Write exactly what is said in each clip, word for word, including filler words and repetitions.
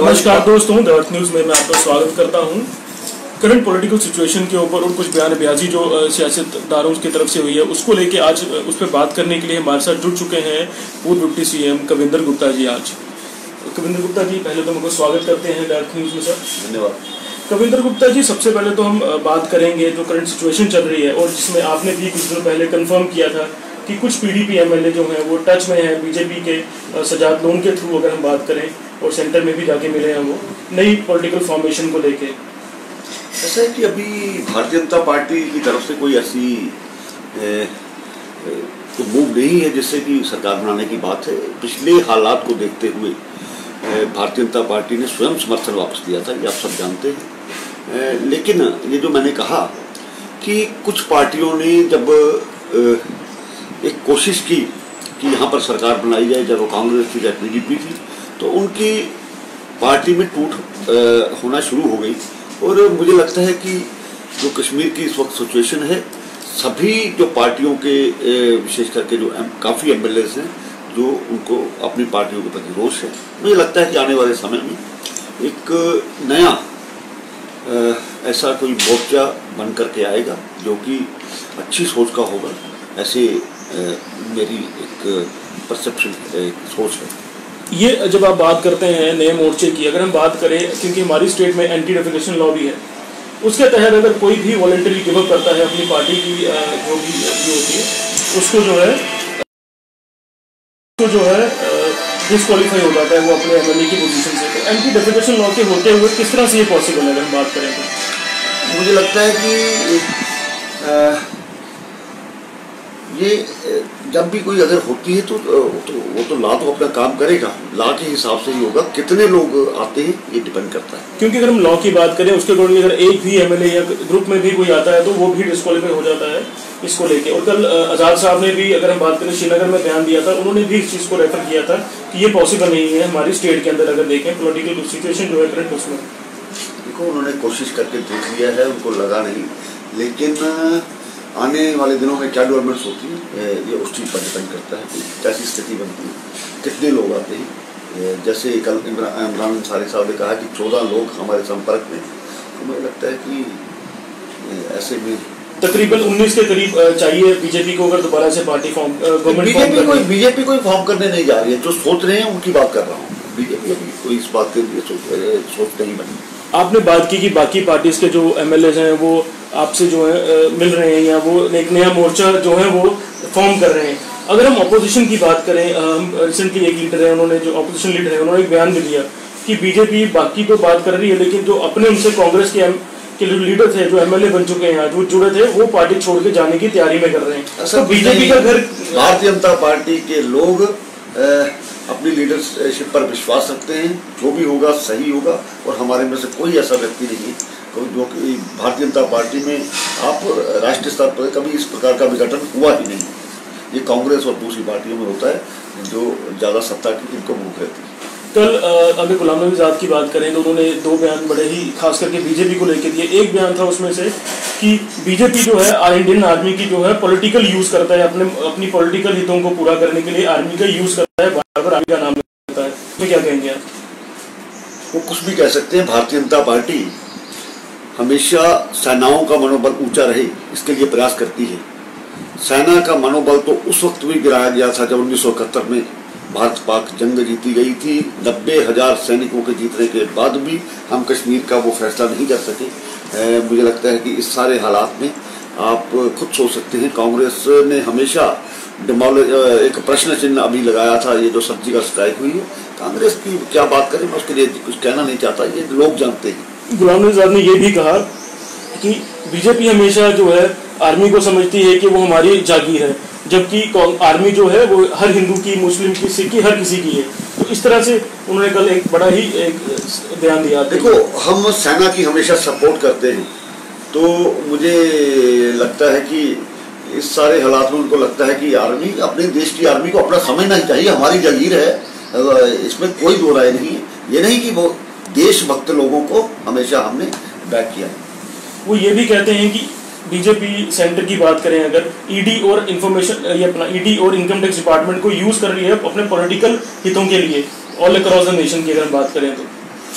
नमस्कार दोस्तों, the Earth News में मैं आपका स्वागत करता हूं। करंट पॉलिटिकल सिचुएशन के ऊपर और कुछ बयानबाजी जो सियासतदारों की तरफ से हुई है उसको लेके आज उस पर बात करने के लिए हमारे साथ जुड़ चुके हैं पूर्व डिप्टी सीएम कविंदर गुप्ता जी। आज कविंदर गुप्ता जी, पहले तो हमको स्वागत करते हैं द अर्थ न्यूज़ में। सर धन्यवाद। कविंदर गुप्ता जी, सबसे पहले तो हम बात करेंगे जो करंट सिचुएशन चल रही है और जिसमें आपने भी कुछ दिन पहले कन्फर्म किया था कि कुछ पीडीपी एमएलए जो हैं वो टच में हैं बीजेपी के सजाद लोन के थ्रू, अगर हम बात करें, और सेंटर में भी जाके मिले हैं वो नई पॉलिटिकल फॉर्मेशन को लेके। ऐसा है कि अभी भारतीय जनता पार्टी की तरफ से कोई ऐसी ए, तो मूव नहीं है जिससे कि सरकार बनाने की बात है। पिछले हालात को देखते हुए भारतीय जनता पार्टी ने स्वयं समर्थन वापस लिया था, ये आप सब जानते हैं। ए, लेकिन ये जो मैंने कहा कि कुछ पार्टियों ने जब ए, एक कोशिश की कि यहाँ पर सरकार बनाई जाए, चाहे वो कांग्रेस थी चाहे पीडीपी थी, तो उनकी पार्टी में टूट होना शुरू हो गई। और मुझे लगता है कि जो कश्मीर की इस वक्त सिचुएशन है, सभी जो पार्टियों के विशेष करके जो काफ़ी एमएलए हैं जो उनको अपनी पार्टियों के प्रति रोष है, मुझे लगता है कि आने वाले समय में एक नया ऐसा कोई मोर्चा बन करके आएगा जो कि अच्छी सोच का होगा। ऐसे मेरी एक परसेप्शन एक सोच है। ये जब आप बात करते हैं नए मोर्चे की, अगर हम बात करें, क्योंकि हमारी स्टेट में एंटी डेफिकेशन लॉ भी है, उसके तहत अगर कोई भी वॉलंटरी गिव अप करता है अपनी पार्टी की जो भी होती है, उसको जो है उसको जो है डिस्क्वालीफाई हो जाता है वो अपने एमएलए की पोजीशन से। तो एंटी डेफिकेशन लॉ के होते हुए किस तरह से ये पॉसिबल है, अगर हम बात करें तो? मुझे लगता है कि आ, ये जब भी कोई अगर होती है तो, तो वो तो ला तो अपना काम करेगा, ला के हिसाब से ही होगा। कितने लोग आते हैं ये डिपेंड करता है, क्योंकि अगर हम लॉ की बात करें उसके अकॉर्डिंग अगर एक भी एमएलए या ग्रुप में भी कोई आता है तो वो भी डिस्क्वालीफाई हो जाता है इसको लेके। और कल आजाद साहब ने भी, अगर हम बात करें, श्रीनगर में बयान दिया था, उन्होंने भी इस चीज़ को रेफर किया था कि ये पॉसिबल नहीं है हमारी स्टेट के अंदर। अगर देखें पोलिटिकल सिचुएशन जो है करंट, उसमें देखो उन्होंने कोशिश करके देख लिया है, उनको लगा नहीं। लेकिन आने वाले दिनों में क्या डेवलपमेंट्स होती है ये उस चीज़ पर डिपेंड करता है, कैसी स्थिति बनती है, कितने लोग आते हैं। जैसे कल इमरान अंसारी साहब ने कहा कि चौदह लोग हमारे संपर्क में, तो मुझे लगता है कि ऐसे में तकरीबन उन्नीस के करीब चाहिए बीजेपी को अगर दोबारा से पार्टी फॉर्म गवर्नमेंट बीजेपी कोई बीजेपी कोई फॉर्म करने नहीं जा रही है। जो सोच रहे हैं उनकी बात कर रहा हूँ। बीजेपी अभी कोई इस बात के लिए सोच सोच नहीं बनी। आपने बात की कि बाकी पार्टीज के जो एमएलए हैं वो आपसे जो है मिल रहे हैं या वो एक नया मोर्चा जो है वो फॉर्म कर रहे हैं। अगर हम अपोजिशन की बात करें, हम रिसेंटली एक लीडर है, उन्होंने जो अपोजिशन लीडर है उन्होंने एक बयान भी दिया कि बीजेपी बाकी तो बात कर रही है, लेकिन जो अपने उनसे कांग्रेस के के लीडर थे, जो एमएलए बन चुके हैं, जो जुड़े थे, वो पार्टी छोड़ के जाने की तैयारी में कर रहे हैं। तो बीजेपी का घर, भारतीय जनता पार्टी के लोग अपनी लीडरशिप पर विश्वास रखते हैं, जो भी होगा सही होगा। और हमारे में से कोई ऐसा व्यक्ति नहीं है जो कि भारतीय जनता पार्टी में आप राष्ट्रीय स्तर पर कभी इस प्रकार का विघटन हुआ ही नहीं। ये कांग्रेस और दूसरी पार्टियों में होता है जो ज़्यादा सत्ता की इनको भूख रहती है। कल अगर गुलाम नबी आज़ाद की बात करें तो उन्होंने दो बयान बड़े ही खास करके बीजेपी को लेकर दिए। एक बयान था उसमें से कि बीजेपी जो है इंडियन आर्मी की जो है पॉलिटिकल यूज करता है, अपने अपनी पॉलिटिकल हितों को पूरा करने के लिए आर्मी का यूज करता है, बार बार आर्मी का नाम लेता है। तो क्या कहेंगे आप? वो कुछ भी कह सकते हैं। भारतीय जनता पार्टी हमेशा सेनाओं का मनोबल ऊंचा रहे इसके लिए प्रयास करती है। सेना का मनोबल तो उस वक्त भी गिराया गया था जब उन्नीस सौ इकहत्तर में भारत पाक जंग जीती गई थी। नब्बे हजार सैनिकों के जीतने के बाद भी हम कश्मीर का वो फैसला नहीं कर सके। ए, मुझे लगता है कि इस सारे हालात में आप खुद सोच सकते हैं, कांग्रेस ने हमेशा डिमोलिश एक प्रश्न चिन्ह अभी लगाया था। ये जो सर्जिकल स्ट्राइक हुई है, कांग्रेस की क्या बात करें, मैं उसके लिए कुछ कहना नहीं चाहता, ये लोग जानते हैं। गुलाम नबी आज़ाद ने ये भी कहा कि बीजेपी हमेशा जो है आर्मी को समझती है कि वो हमारी जागीर है, जबकि आर्मी जो है वो हर हिंदू की, मुस्लिम की, सिख की, हर किसी की है। तो इस तरह से उन्होंने कल एक बड़ा ही एक बयान दिया। देखो, हम सेना की हमेशा सपोर्ट करते हैं, तो मुझे लगता है कि इस सारे हालात में उनको लगता है कि आर्मी, अपने देश की आर्मी को अपना समझना ही चाहिए, हमारी जागीर है, इसमें कोई दो राय नहीं है। ये नहीं कि वो देशभक्त लोगों को हमेशा हमने बैक किया। वो ये भी कहते हैं कि बीजेपी सेंटर की बात करें, अगर ईडी और इंफॉर्मेशन ये अपना ईडी और इनकम टैक्स डिपार्टमेंट को यूज कर रही है अपने पॉलिटिकल हितों के लिए ऑल अक्रॉस द नेशन की अगर हम बात करें तो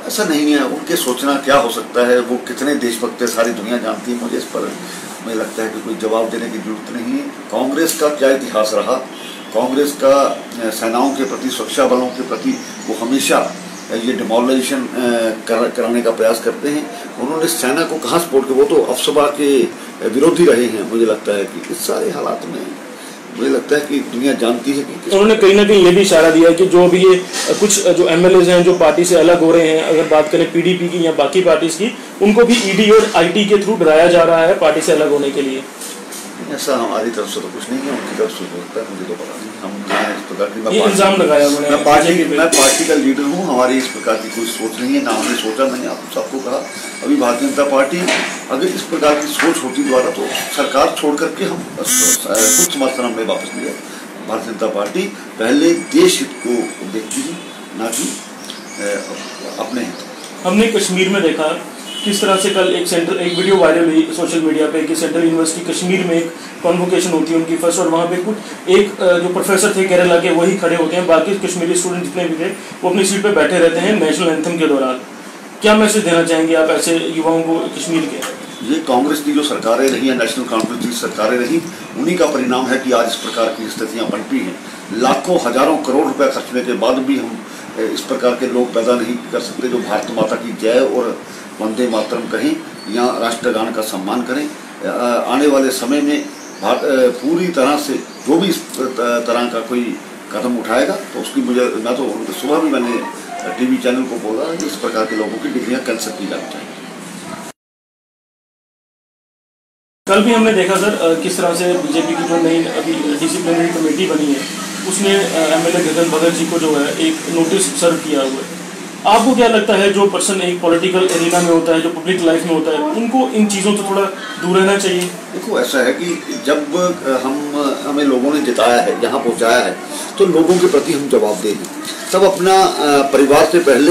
ऐसा नहीं है, उनके सोचना क्या हो सकता है, वो कितने देशभक्त है सारी दुनिया जानती है। मुझे इस पर मुझे लगता है कि कोई जवाब देने की जरूरत नहीं है। कांग्रेस का क्या इतिहास रहा, कांग्रेस का सेनाओं के प्रति, सुरक्षा बलों के प्रति वो हमेशा ये डिमोलिशन कर, कराने का प्रयास करते हैं। उन्होंने सेना को कहाँ सपोर्ट किया, वो तो अफसबा के विरोधी रहे हैं। मुझे लगता है कि इस सारे हालात में मुझे लगता है कि दुनिया जानती है कि उन्होंने कहीं ना कहीं ये भी इशारा दिया कि जो अभी ये कुछ जो एमएलएज हैं जो पार्टी से अलग हो रहे हैं, अगर बात करें पीडीपी की या बाकी पार्टीज की, उनको भी ईडी और आईटी के थ्रू डराया जा रहा है पार्टी से अलग होने के लिए। ऐसा हमारी तरफ से तो कुछ नहीं है, उनकी तरफ से होता है, मुझे तो पता नहीं। हम इस प्रकार की ये इल्जाम लगाया उन्होंने। मैं पार्टी मैं पार्टी का लीडर हूँ, हमारी इस प्रकार की कोई सोच नहीं है, ना हमने सोचा। मैंने आप सबको कहा अभी भारतीय जनता पार्टी अगर इस प्रकार की सोच होती द्वारा तो सरकार छोड़ करके हम कुछ समर्थन हमने वापस लिया। भारतीय जनता पार्टी पहले देश हित को देखती है, ना कि अपने हित। हमने कश्मीर में देखा किस तरह से कल एक सेंट्रल एक वीडियो वायरल हुई सोशल मीडिया पे कि सेंट्रल यूनिवर्सिटी कश्मीर में एक कॉन्वोकेशन होती है उनकी फर्स्ट, और वहाँ पे कुछ एक जो प्रोफेसर थे केरला के वही खड़े होते हैं, बाकी कश्मीरी स्टूडेंट जितने भी थे वो अपनी सीट पे बैठे रहते हैं नेशनल एंथम के दौरान। क्या मैसेज देना चाहेंगे आप ऐसे युवाओं को कश्मीर के? ये कांग्रेस की जो सरकारें रही हैं, नेशनल कॉन्फ्रेंस की सरकारें रही, उन्हीं का परिणाम है कि आज इस प्रकार की स्थितियाँ बनती हैं। लाखों हजारों करोड़ रुपया खर्चने के बाद भी हम इस प्रकार के लोग पैदा नहीं कर सकते जो भारत माता की जय और वंदे मातरम कहें या राष्ट्रगान का सम्मान करें। आने वाले समय में भारत पूरी तरह से जो भी इस तरह का कोई कदम उठाएगा तो उसकी मुझे मैं तो सुबह भी मैंने टीवी चैनल को बोला कि इस प्रकार के लोगों की डिग्रियां कैंसिल की जानी चाहिए। कल भी हमने देखा सर किस तरह से बीजेपी की जो नई अभी डिसिप्लिनरी कमेटी बनी है उसने एमएलए गगन भगत जी को जो है एक नोटिस सर्व किया हुआ है। आपको क्या लगता है जो पर्सन एक पॉलिटिकल एरिना में होता है, जो पब्लिक लाइफ में होता है, उनको इन चीज़ों से थोड़ा दूर रहना चाहिए? देखो ऐसा है कि जब हम हमें लोगों ने जिताया है, यहाँ पहुँचाया है, तो लोगों के प्रति हम जवाबदेह हैं। तब अपना परिवार से पहले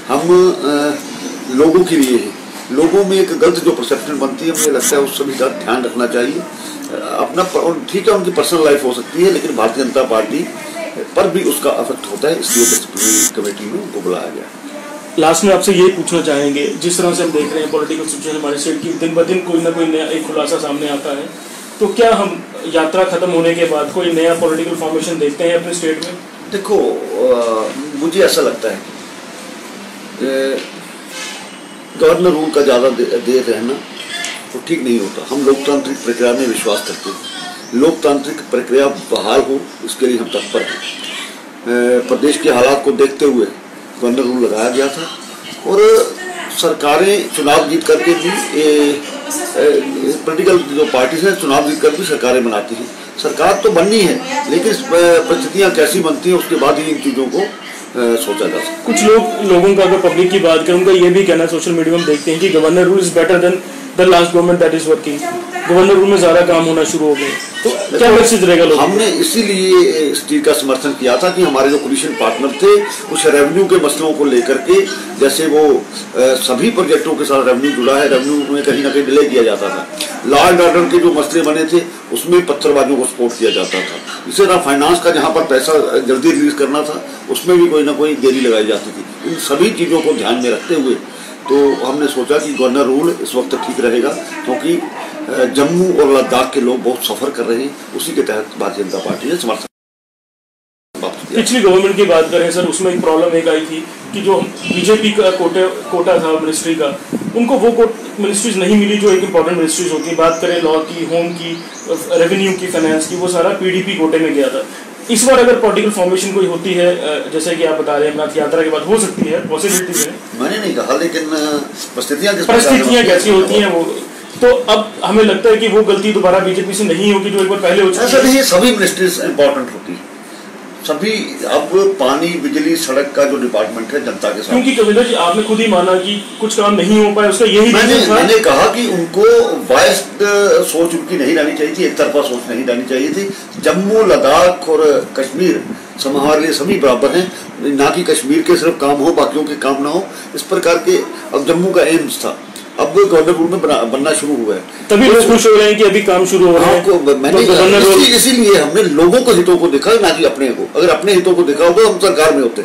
हम लोगों के लिए हैं। लोगों में एक गलत जो परसेप्शन बनती है, मुझे लगता है उस सभी का ध्यान रखना चाहिए। अपना ठीक है उनकी पर्सनल लाइफ हो सकती है, लेकिन भारतीय जनता पार्टी पर भी उसका इफेक्ट होता है, इसलिए डिसिप्लिनरी कमेटी में उनको बुलाया गया। लास्ट में आपसे यही पूछना चाहेंगे, जिस तरह से हम देख रहे हैं पॉलिटिकल सिचुएशन हमारे स्टेट की दिन ब दिन कोई ना कोई नया एक खुलासा सामने आता है, तो क्या हम यात्रा खत्म होने के बाद कोई नया पॉलिटिकल फॉर्मेशन देखते हैं अपने स्टेट में? देखो आ, मुझे ऐसा लगता है गवर्नर रूल का ज़्यादा देर रहना तो ठीक नहीं होता। हम लोकतांत्रिक प्रक्रिया में विश्वास करते हैं, लोकतांत्रिक प्रक्रिया बहाल हो इसके लिए हम तत्पर हैं। प्रदेश के हालात को देखते हुए गवर्नर रूल लगाया गया था और सरकारें चुनाव जीत करके भी पॉलिटिकल जो पार्टीज हैं चुनाव जीत कर भी सरकारें बनाती हैं। सरकार तो बननी है, लेकिन परिस्थितियाँ कैसी बनती हैं उसके बाद ही इन चीज़ों को सोचा जा सकता। कुछ लोग लोगों का अगर पब्लिक की बात करें उनका ये भी कहना सोशल मीडिया में देखते हैं कि governor rule is better than the last government that is working. Governor rule में ज़्यादा काम होना शुरू हो गए, तो क्या मैसेज रहेगा लोगों? हमने इसीलिए इस चीज़ का समर्थन किया था कि हमारे जो कोलिशन पार्टनर थे कुछ रेवेन्यू के मसलों को लेकर के, जैसे वो आ, सभी प्रोजेक्टों के साथ रेवेन्यू जुड़ा है, रेवेन्यू में कहीं ना कहीं डिले किया जाता था। लॉ एंड ऑर्डर के जो मसले बने थे उसमें पत्थरबाजियों को सपोर्ट किया जाता था। इसी तरह फाइनेंस का जहाँ पर पैसा जल्दी रिलीज करना था उसमें भी कोई ना कोई देरी लगाई जाती थी। इन सभी चीज़ों को ध्यान में रखते हुए तो हमने सोचा कि गवर्नर रूल इस वक्त ठीक रहेगा, क्योंकि जम्मू और लद्दाख के लोग बहुत सफ़र कर रहे हैं। उसी के तहत भारतीय जनता पार्टी ने समर्थन। पिछली गवर्नमेंट की बात करें सर, उसमें एक प्रॉब्लम एक आई थी कि जो बीजेपी का कोटे कोटा था मिनिस्ट्री का, उनको वो मिनिस्ट्रीज नहीं मिली जो एक इम्पॉर्टेंट मिनिस्ट्रीज होती है। बात करें लॉ की, होम की, रेवेन्यू की, फाइनेंस की, वो सारा पीडीपी कोटे में गया था। इस बार अगर पॉलिटिकल फॉर्मेशन कोई होती है जैसे कि आप बता रहे हैं अमरनाथ यात्रा के बाद हो सकती है, पॉसिबिलिटी है, मैंने नहीं कहा, लेकिन परिस्थितियाँ परिस्थितियाँ कैसी होती हैं वो, तो अब हमें लगता है कि वो गलती दोबारा बीजेपी से नहीं होगी जो एक बार पहले हो चुकी है। ऐसा नहीं है, सभी मिनिस्ट्रीज इंपॉर्टेंट होती है, सभी। अब पानी, बिजली, सड़क का जो डिपार्टमेंट है जनता के साथ, क्योंकि कविंदर जी आपने खुद ही माना कि कुछ काम नहीं हो पाया, उसका यही मैंने मैंने कहा कि उनको वाइस्ड सोच उनकी नहीं रहनी चाहिए थी, एक तरफा सोच नहीं रहनी चाहिए थी। जम्मू, लद्दाख और कश्मीर हमारे लिए सभी बराबर हैं, ना कि कश्मीर के सिर्फ काम हो बाकियों के काम ना हो, इस प्रकार के। अब जम्मू का एम्स था, अब गवर्नर रूल में बना, बनना शुरू हुआ है, तभी लोग खुश हो रहे हैं कि अभी काम शुरू हो रहा है। मैंने इसीलिए हमने लोगों को हितों को देखा, ना कि अपने को। अगर अपने हितों को देखा होगा हम सरकार में होते,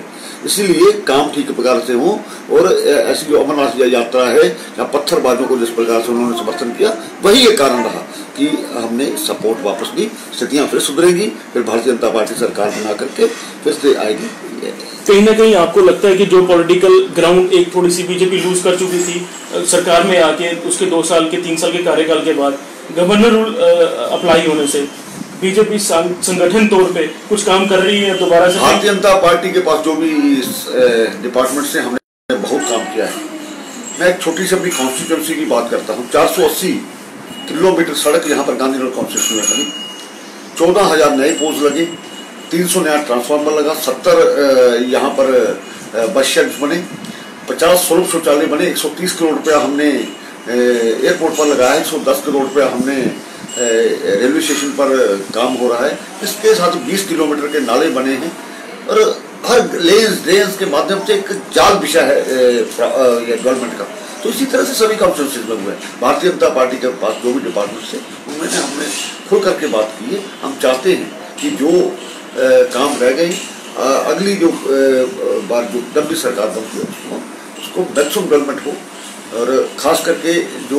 इसीलिए काम ठीक प्रकार से हो। और ऐसी जो अमरनाथ यात्रा है या पत्थरबाजों को जिस प्रकार से उन्होंने समर्थन किया, वही एक कारण रहा कि हमने सपोर्ट वापस ली। स्थितियां फिर सुधरेंगी, फिर भारतीय जनता पार्टी सरकार बना करके फिर से आएगी। कहीं ना कहीं आपको लगता है कि जो पॉलिटिकल ग्राउंड एक थोड़ी सी बीजेपी लूज कर चुकी थी सरकार में आके, उसके दो साल के तीन साल के कार्यकाल के बाद गवर्नर रूल अप्लाई होने से बीजेपी संगठन तौर पे कुछ काम कर रही है दोबारा से? भारतीय जनता पार्टी के पास जो भी डिपार्टमेंट से हमने बहुत काम किया है। मैं एक छोटी सी अपनी कॉन्स्टिट्यूंसी की बात करता हूँ। चार सौ अस्सी किलोमीटर सड़क यहाँ पर गांधी रोड कॉन्स्टिट्यूंसी में बनी, चौदह हजार नए पोल्स लगे, तीन सौ नया ट्रांसफार्मर लगा, सत्तर यहाँ पर बस शेड बने, पचास स्वरूप शौचालय बने, एक सौ तीस करोड़ रुपया हमने एयरपोर्ट पर लगाया है, एक सौ दस करोड़ रुपया हमने रेलवे स्टेशन पर काम हो रहा है। इसके साथ बीस किलोमीटर के नाले बने हैं और हर लेन्स ड्रेन्स के माध्यम से एक जाल बिछा है गवर्नमेंट का। तो इसी तरह से सभी कॉन्स्टिट्यूंसीज में हुए हैं। भारतीय जनता पार्टी के पास जो भी डिपार्टमेंट से उनमें हमने खुल करके बात की है। हम चाहते हैं कि जो आ, काम रह गई अगली जो आ, बार जो जब भी सरकार बनती है उसको उसको मैक्सिमम डेवलपमेंट हो। और खास करके जो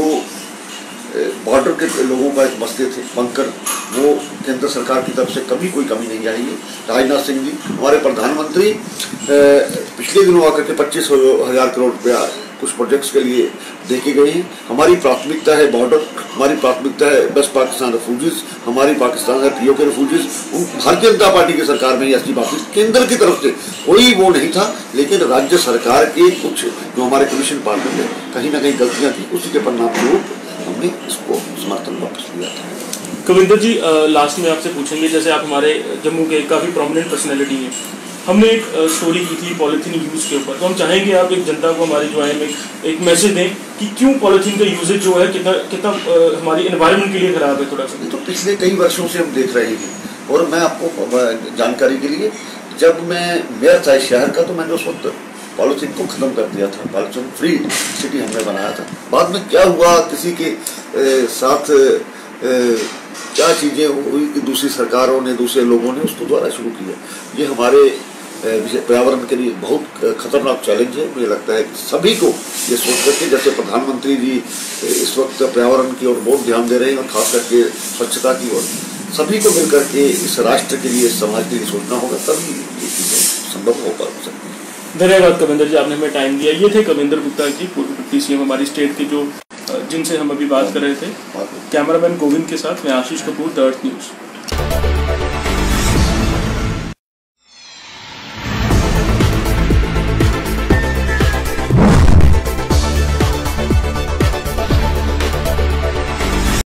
बॉर्डर के लोगों का एक मसले थे बंकर, वो केंद्र सरकार की तरफ से कभी कोई कमी नहीं आई है। राजनाथ सिंह जी हमारे प्रधानमंत्री पिछले दिनों आकर के पच्चीस हजार करोड़ रुपया कुछ प्रोजेक्ट्स के लिए देखे गए हैं। हमारी प्राथमिकता है बॉर्डर, हमारी प्राथमिकता है वेस्ट पाकिस्तान रेफ्यूजीज, हमारी पाकिस्तान है पीओ के रेफ्यूजीज। भारतीय जनता पार्टी की सरकार में ऐसी बात केंद्र की तरफ से कोई वो नहीं था, लेकिन राज्य सरकार के कुछ जो हमारे कमीशन पार्टनर में कहीं ना कहीं गलतियां थी, उसी के परिणाम स्वरूप हमने इसको समर्थन वापस लिया था। कविंदर जी, लास्ट में आपसे पूछेंगे, जैसे आप हमारे जम्मू के काफ़ी प्रोमिनेंट पर्सनैलिटी हैं, हमने एक स्टोरी की थी पॉलीथीन यूज के ऊपर, तो हम चाहेंगे आप एक जनता को हमारी जो है एक, एक मैसेज दें कि क्यों पॉलीथीन का यूजेज जो है कितना कितना हमारी एनवायरनमेंट के लिए खराब है थोड़ा सा। तो पिछले कई वर्षों से हम देख रहे हैं, और मैं आपको जानकारी के लिए, जब मैं मेयर था शहर का तो मैंने उस वक्त पॉलीथीन को खत्म कर दिया था, पॉलीथीन फ्री सिटी हमने बनाया था। बाद में क्या हुआ, किसी के ए, साथ ए, क्या चीज़ें हुई कि दूसरी सरकारों ने, दूसरे लोगों ने उसको दोबारा शुरू किया। ये हमारे पर्यावरण के लिए बहुत खतरनाक चैलेंज है। मुझे लगता है कि सभी को ये सोच करके, जैसे प्रधानमंत्री जी इस वक्त पर्यावरण की ओर बहुत ध्यान दे रहे हैं और खास करके स्वच्छता की ओर, सभी को मिलकर के इस राष्ट्र के लिए, समाज के लिए सोचना होगा, तभी ये चीज़ें संभव हो पा सकती है। धन्यवाद कविंदर जी, आपने हमें टाइम दिया। ये थे कविंदर गुप्ता जी, पूर्व डिप्टी सीएम हमारी स्टेट के, जो जिनसे हम अभी बात कर रहे थे। कैमरामैन गोविंद के साथ मैं Ashish Kapoor, the Earth news.